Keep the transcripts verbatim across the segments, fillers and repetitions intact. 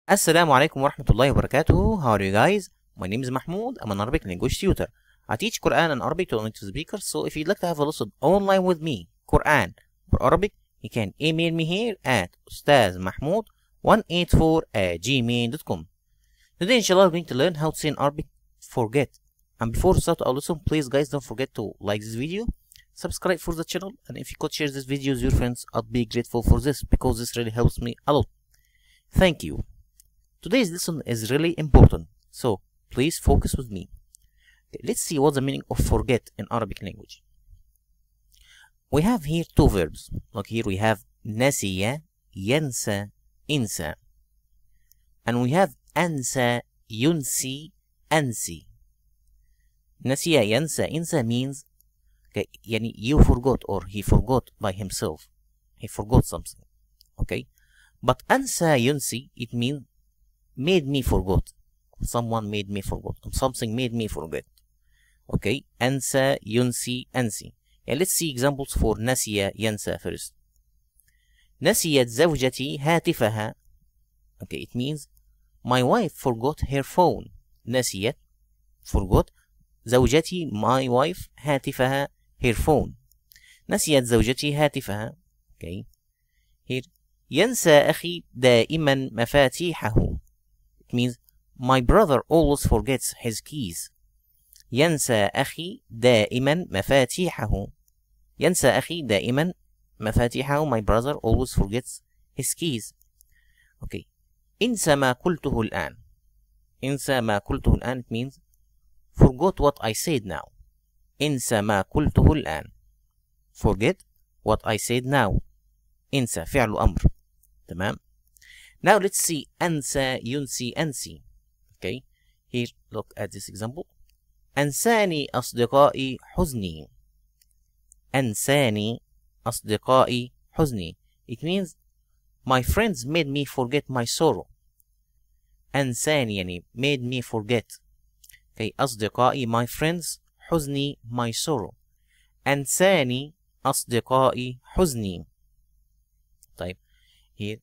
Assalamu alaikum wa rahmatullahi wa barakatuh. How are you guys? My name is Mahmoud. I'm an Arabic language tutor. I teach Quran and Arabic to native speakers, so if you'd like to have a lesson online with me, Quran or Arabic, you can email me here at ustaz mahmoud one eight four at gmail dot com. Today, inshallah, we're going to learn how to say in Arabic, forget. And before we start our lesson, please guys don't forget to like this video, subscribe for the channel, and if you could share this video with your friends, I'd be grateful for this because this really helps me a lot. Thank you. Today's lesson is really important, so please focus with me. Okay, let's see what's the meaning of forget in Arabic language. We have here two verbs. Look here, we have nasiya, yansa, insa. And we have ansa, yunsi, ansi. Nasiya, yansa, insa means okay, yani you forgot or he forgot by himself. He forgot something. Okay? But ansa, yunsi, it means made me forgot. Someone made me forget. Something made me forget. Okay? Ansa, yunsi, ansi. Yeah, let's see examples for nasiya, yansa first. نسيت زوجتي هاتفها. Okay, it means my wife forgot her phone. نسيت, forgot. زوجتي, my wife, هاتفها, her phone. نسيت زوجتي هاتفها. Okay. Here, ينسى أخي دائما مفاتيحه. It means my brother always forgets his keys. ينسى أخي دائما مفاتيحه. ينسى أخي دائما مفاتيحه. My brother always forgets his keys. Okay. انسى ما قلته الآن. انسى ما قلته الآن. It means forgot what I said now. انسى ما قلته الآن. Forget what I said now. انسى فعل أمر. تمام. Now let's see أنسى, ينسي, أنسي. Okay. Here look at this example. أنساني أصدقائي حزني. أنساني أصدقائي حزني. It means my friends made me forget my sorrow. أنساني يعني made me forget. Okay. أصدقائي my friends. حزني my sorrow. أنساني أصدقائي حزني. طيب. Here.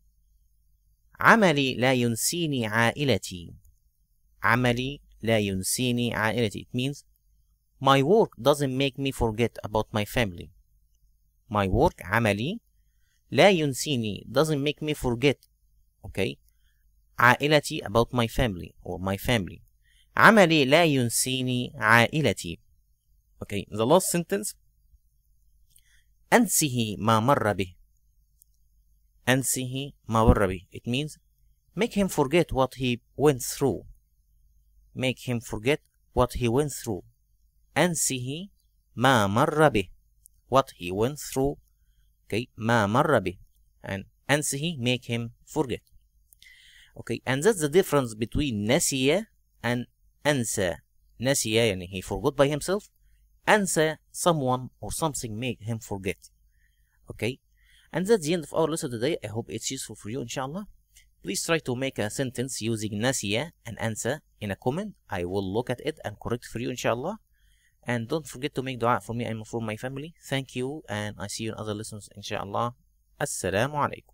عملي لا ينسيني عائلتي. عملي لا ينسيني عائلتي. It means my work doesn't make me forget about my family. My work, عملي, لا ينسيني, doesn't make me forget. Okay. عائلتي, about my family or my family. عملي لا ينسيني عائلتي. Okay. The last sentence. أنسه ما مر به. أنسه ما مر به. It means make him forget what he went through. Make him forget what he went through. أنسه ما مر به. What he went through. Okay. ما مر به. And أنسه make him forget. Okay. And that's the difference between نسي and أنسى. نسي يعني he forgot by himself. أنسى, someone or something made him forget. Okay. And that's the end of our lesson today. I hope it's useful for you, inshallah. Please try to make a sentence using nasiya and ansa in a comment. I will look at it and correct for you, inshallah. And don't forget to make dua for me and for my family. Thank you, and I see you in other lessons, inshallah. Assalamu alaikum.